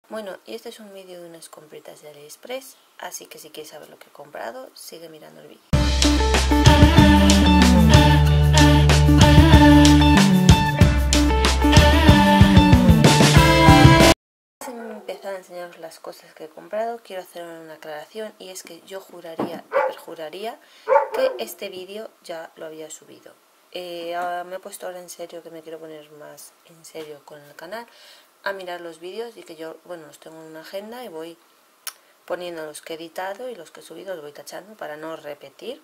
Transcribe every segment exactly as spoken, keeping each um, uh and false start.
Bueno, y este es un vídeo de unas compritas de AliExpress, así que si quieres saber lo que he comprado, sigue mirando el vídeo. Antes de empezar a enseñaros las cosas que he comprado, quiero hacer una aclaración, y es que yo juraría y perjuraría que este vídeo ya lo había subido. Eh, me he puesto ahora en serio, que me quiero poner más en serio con el canal, a mirar los vídeos, y que yo, bueno, los tengo en una agenda y voy poniendo los que he editado, y los que he subido los voy tachando para no repetir.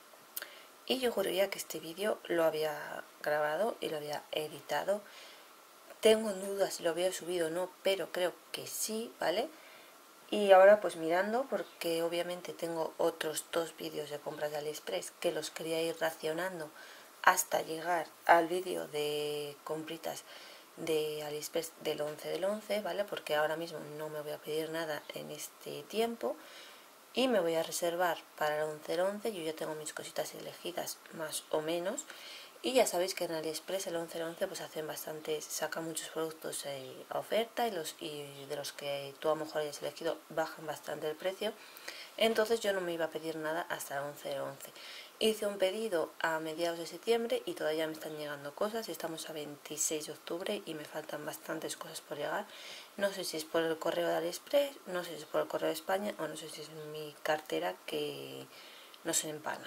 Y yo juraría que este vídeo lo había grabado y lo había editado. Tengo dudas si lo había subido o no, pero creo que sí, ¿vale? Y ahora pues mirando, porque obviamente tengo otros dos vídeos de compras de AliExpress que los quería ir racionando hasta llegar al vídeo de compritas de AliExpress del once del once, ¿vale? Porque ahora mismo no me voy a pedir nada en este tiempo y me voy a reservar para el once del once. Yo ya tengo mis cositas elegidas más o menos, y ya sabéis que en AliExpress el once del once pues hacen bastantes, sacan muchos productos eh, a oferta, y, los, y de los que tú a lo mejor hayas elegido bajan bastante el precio. Entonces yo no me iba a pedir nada hasta el once del once. Hice un pedido a mediados de septiembre y todavía me están llegando cosas, y estamos a veintiséis de octubre y me faltan bastantes cosas por llegar. No sé si es por el correo de AliExpress, no sé si es por el correo de España, o no sé si es mi cartera que no se empana.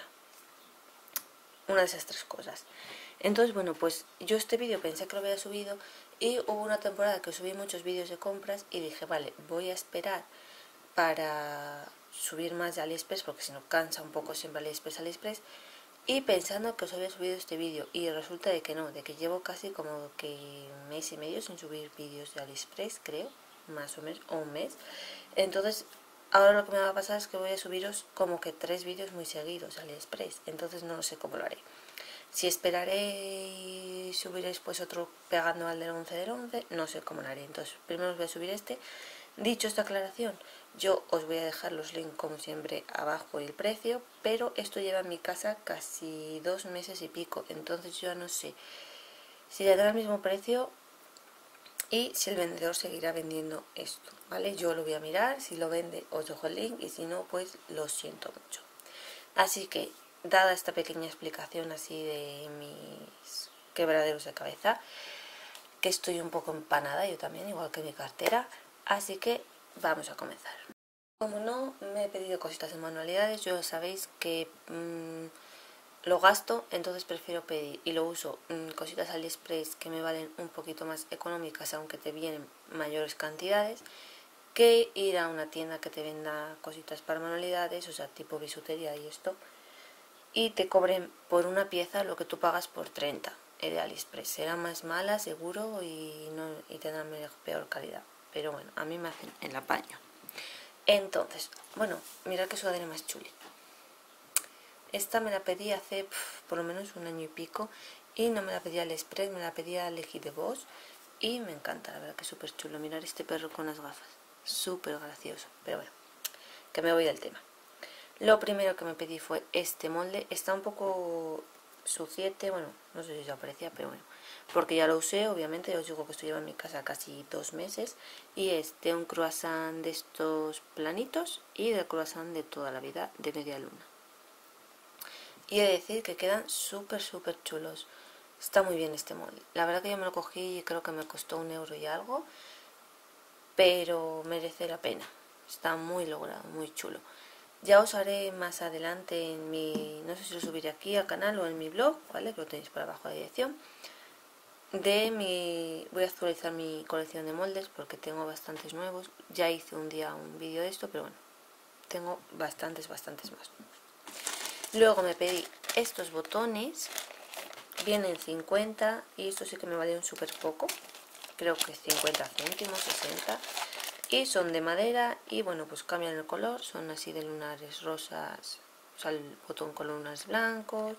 Una de esas tres cosas. Entonces, bueno, pues yo este vídeo pensé que lo había subido, y hubo una temporada que subí muchos vídeos de compras y dije, vale, voy a esperar para subir más de AliExpress, porque si no cansa un poco siempre AliExpress, AliExpress, y pensando que os había subido este vídeo, y resulta de que no, de que llevo casi como que un mes y medio sin subir vídeos de AliExpress, creo, más o menos, o un mes. Entonces ahora lo que me va a pasar es que voy a subiros como que tres vídeos muy seguidos de AliExpress, entonces no sé cómo lo haré. Si esperaré y subiré después otro pegando al del once del once, no sé cómo lo haré. Entonces primero os voy a subir este. Dicho esta aclaración, yo os voy a dejar los links como siempre abajo y el precio, pero esto lleva en mi casa casi dos meses y pico, entonces yo no sé si le dará el mismo precio y si el vendedor seguirá vendiendo esto, ¿vale? Yo lo voy a mirar, si lo vende os dejo el link, y si no, pues lo siento mucho. Así que, dada esta pequeña explicación así de mis quebraderos de cabeza, que estoy un poco empanada yo también, igual que mi cartera, así que vamos a comenzar. Como no me he pedido cositas en manualidades, yo sabéis que mmm, lo gasto, entonces prefiero pedir y lo uso mmm, cositas AliExpress que me valen un poquito más económicas, aunque te vienen mayores cantidades, que ir a una tienda que te venda cositas para manualidades, o sea, tipo bisutería y esto, y te cobren por una pieza lo que tú pagas por treinta. De AliExpress será más mala seguro, y, no, y tendrá peor calidad, pero bueno, a mí me hacen el apaño. Entonces, bueno, mirad qué sudadera más chuli. Esta me la pedí hace pff, por lo menos un año y pico, y no me la pedí AliExpress, me la pedí a Leji de Boss, y me encanta, la verdad que es súper chulo. Mirar este perro con las gafas, súper gracioso, pero bueno, que me voy del tema. Lo primero que me pedí fue este molde, está un poco suciete, bueno, no sé si os aparecía, pero bueno, porque ya lo usé, obviamente. Os digo que esto lleva en mi casa casi dos meses, y es de un croissant de estos planitos y del croissant de toda la vida de media luna. Y he de decir que quedan súper súper chulos, está muy bien este molde. La verdad que yo me lo cogí y creo que me costó un euro y algo, pero merece la pena, está muy logrado, muy chulo. Ya os haré más adelante en mi, no sé si lo subiré aquí al canal o en mi blog, ¿vale? Que lo tenéis por abajo a la dirección. De mi, voy a actualizar mi colección de moldes porque tengo bastantes nuevos. Ya hice un día un vídeo de esto, pero bueno, tengo bastantes, bastantes más nuevos. Luego me pedí estos botones, vienen cincuenta, y esto sí que me valieron súper poco, creo que cincuenta céntimos, sesenta. Y son de madera, y bueno, pues cambian el color, son así de lunares rosas, o sea, el botón con lunares blancos,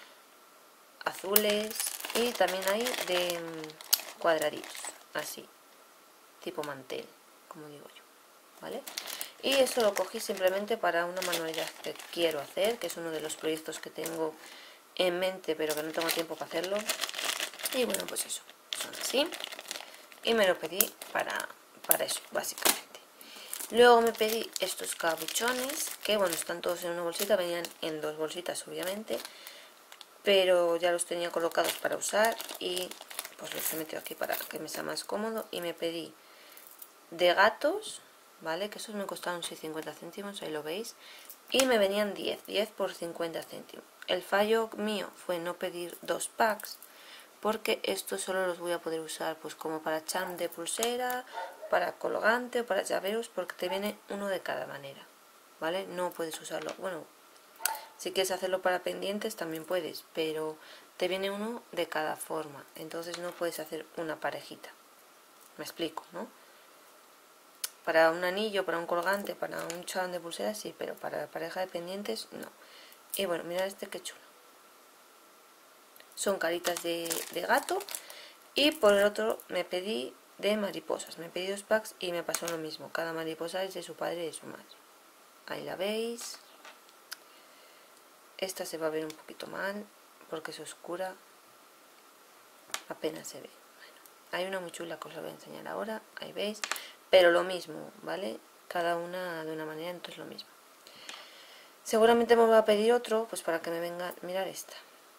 azules, y también hay de cuadraditos, así, tipo mantel, como digo yo, ¿vale? Y eso lo cogí simplemente para una manualidad que quiero hacer, que es uno de los proyectos que tengo en mente, pero que no tengo tiempo para hacerlo. Y bueno, pues eso, son así, y me lo pedí para... para eso básicamente. Luego me pedí estos capuchones, que bueno, están todos en una bolsita, venían en dos bolsitas obviamente, pero ya los tenía colocados para usar y pues los he metido aquí para que me sea más cómodo. Y me pedí de gatos, ¿vale? Que esos me costaron seis cincuenta céntimos, ahí lo veis. Y me venían diez, diez por cincuenta céntimos. El fallo mío fue no pedir dos packs, porque estos solo los voy a poder usar pues como para charm de pulsera, para colgante o para llaveros, porque te viene uno de cada manera, ¿vale? No puedes usarlo, bueno, si quieres hacerlo para pendientes también puedes, pero te viene uno de cada forma, entonces no puedes hacer una parejita. Me explico, ¿no? Para un anillo, para un colgante, para un charm de pulsera sí, pero para la pareja de pendientes no. Y bueno, mirad este que chulo. Son caritas de, de gato. Y por el otro me pedí de mariposas. Me pedí dos packs y me pasó lo mismo. Cada mariposa es de su padre y de su madre. Ahí la veis. Esta se va a ver un poquito mal porque es oscura. Apenas se ve. Bueno, hay una muy chula que os la voy a enseñar ahora. Ahí veis. Pero lo mismo, ¿vale? Cada una de una manera, entonces lo mismo. Seguramente me voy a pedir otro, pues para que me venga, mirar esta,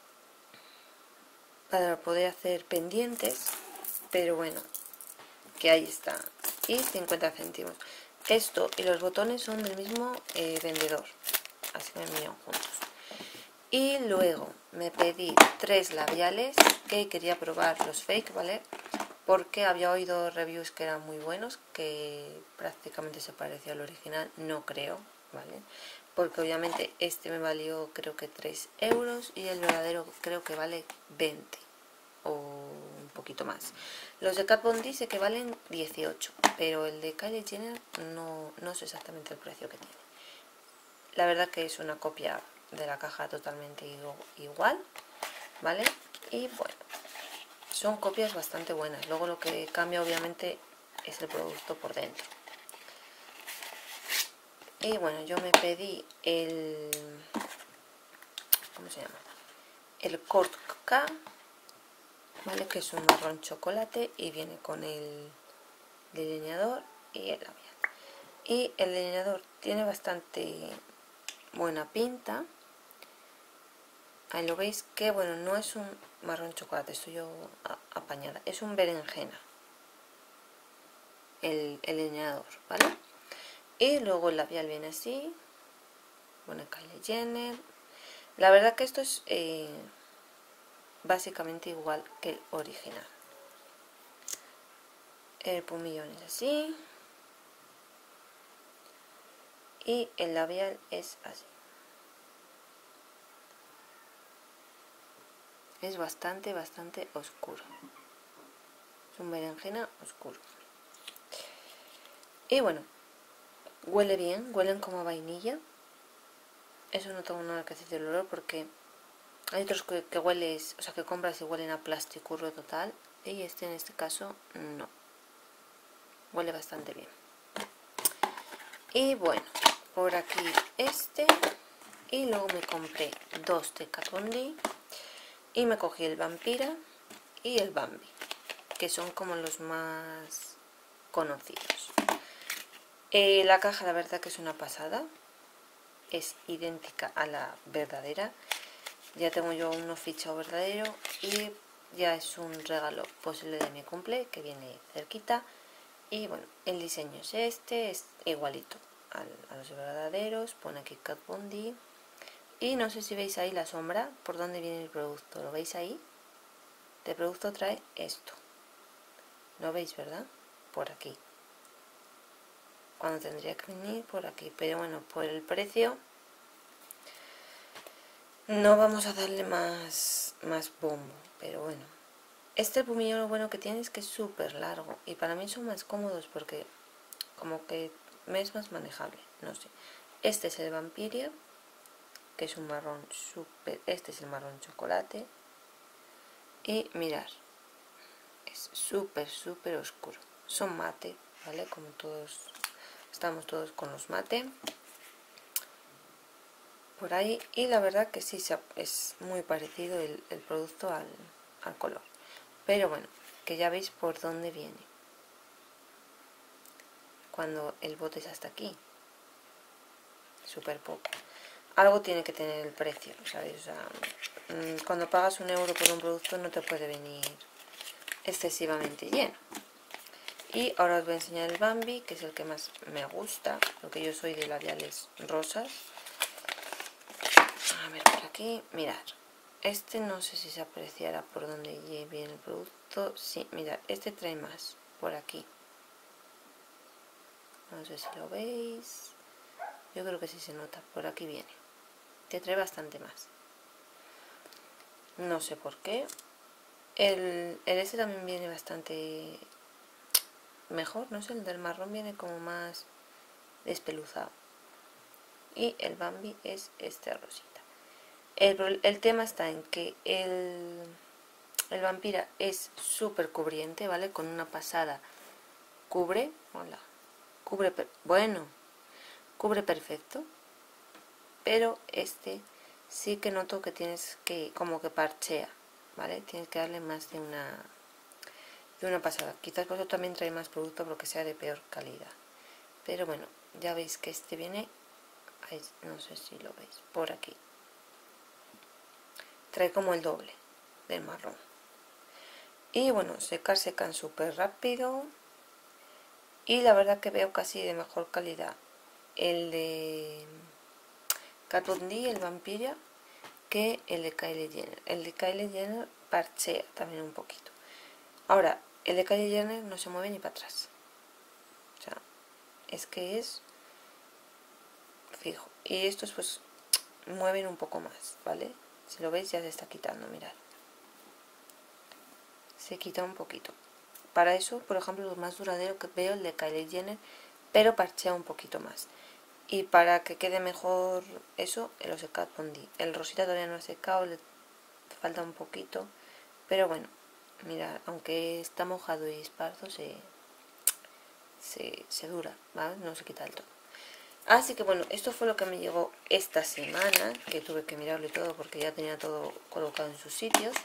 para poder hacer pendientes, pero bueno, que ahí está, y cincuenta céntimos. Esto y los botones son del mismo eh, vendedor, así que me envían juntos. Y luego me pedí tres labiales, que quería probar los fake, ¿vale? Porque había oído reviews que eran muy buenos, que prácticamente se parecía al original, no creo, ¿vale? Porque obviamente este me valió creo que tres euros y el verdadero creo que vale veinte o un poquito más. Los de Kat Von D dice que valen dieciocho, pero el de Kylie Jenner no, no sé exactamente el precio que tiene. La verdad que es una copia de la caja totalmente igual, ¿vale? Y bueno, son copias bastante buenas. Luego lo que cambia obviamente es el producto por dentro. Y bueno, yo me pedí el... ¿cómo se llama? El Kortka, ¿vale? Que es un marrón chocolate y viene con el delineador y el labial. Y el delineador tiene bastante buena pinta. Ahí lo veis que, bueno, no es un marrón chocolate, estoy yo apañada. Es un berenjena. El, el delineador, ¿vale? Y luego el labial viene así. Bueno, Kylie Jenner. La verdad que esto es eh, básicamente igual que el original. El pumillón es así. Y el labial es así. Es bastante, bastante oscuro. Es un berenjena oscuro. Y bueno, huele bien, huelen como a vainilla. Eso no tengo nada que decir del olor porque hay otros que, que hueles, o sea que compras y huelen a plasticurro total. Y este en este caso no. Huele bastante bien. Y bueno, por aquí este. Y luego me compré dos de Kat Von D. Y me cogí el Vampira y el Bambi, que son como los más conocidos. Eh, la caja la verdad que es una pasada. Es idéntica a la verdadera. Ya tengo yo uno fichado verdadero y ya es un regalo posible de mi cumple que viene cerquita. Y bueno, el diseño es este, es igualito al, a los verdaderos. Pone aquí Kat Von D. Y no sé si veis ahí la sombra, por dónde viene el producto. ¿Lo veis ahí? El producto trae esto. ¿Lo veis, verdad? Por aquí. Cuando tendría que venir por aquí, pero bueno, por el precio no vamos a darle más, más bombo, pero bueno. Este pumillón lo bueno que tiene es que es súper largo y para mí son más cómodos porque como que me es más manejable, no sé. Este es el Vampiria, que es un marrón súper, este es el marrón chocolate y mirar, es súper súper oscuro. Son mate, ¿vale? Como todos... Estamos todos con los mate por ahí y la verdad que sí es muy parecido el, el producto al, al color, pero bueno, que ya veis por dónde viene. cuando el bote es hasta aquí? Súper poco. Algo tiene que tener el precio, ¿sabes? O sea, cuando pagas un euro por un producto no te puede venir excesivamente lleno. Y ahora os voy a enseñar el Bambi, que es el que más me gusta, porque yo soy de labiales rosas. A ver, por aquí, mirad. Este no sé si se apreciará por donde viene el producto. Sí, mirad, este trae más por aquí. No sé si lo veis. Yo creo que sí se nota, por aquí viene. Te trae bastante más. No sé por qué. El, el este también viene bastante mejor, no sé, el del marrón viene como más despeluzado. Y el Bambi es este rosita. El, el tema está en que el, el Vampira es súper cubriente, ¿vale? Con una pasada cubre, hola, cubre, bueno, cubre perfecto. Pero este sí que noto que tienes que, como que parchea, ¿vale? Tienes que darle más de una, de una pasada. Quizás por eso también trae más producto porque sea de peor calidad. Pero bueno, ya veis que este viene, no sé si lo veis, por aquí. Trae como el doble del marrón. Y bueno, secar secan súper rápido. Y la verdad que veo casi de mejor calidad el de Kat Von D, el Vampiria, que el de Kylie Jenner. El de Kylie Jenner parchea también un poquito. Ahora, el de Kylie Jenner no se mueve ni para atrás. O sea, es que es fijo. Y estos pues mueven un poco más, ¿vale? Si lo veis ya se está quitando, mirad. Se quita un poquito. Para eso, por ejemplo, lo más duradero que veo el de Kylie Jenner, pero parchea un poquito más. Y para que quede mejor eso, el de Kat Von D. El rosita todavía no ha secado, le falta un poquito. Pero bueno, mira, aunque está mojado y esparzo, se, se, se dura, ¿vale? No se quita del todo. Así que bueno, esto fue lo que me llegó esta semana, que tuve que mirarlo y todo porque ya tenía todo colocado en sus sitios.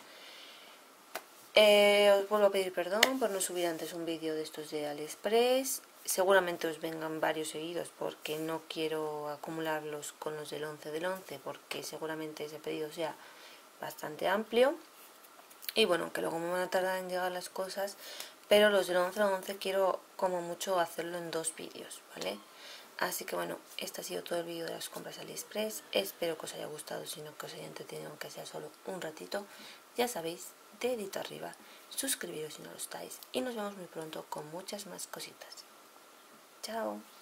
Eh, os vuelvo a pedir perdón por no subir antes un vídeo de estos de AliExpress. Seguramente os vengan varios seguidos porque no quiero acumularlos con los del once del once porque seguramente ese pedido sea bastante amplio. Y bueno, que luego me van a tardar en llegar las cosas, pero los del once al once quiero como mucho hacerlo en dos vídeos, ¿vale? Así que bueno, este ha sido todo el vídeo de las compras AliExpress. Espero que os haya gustado, si no que os haya entretenido, aunque sea solo un ratito. Ya sabéis, dedito arriba, suscribiros si no lo estáis y nos vemos muy pronto con muchas más cositas. Chao.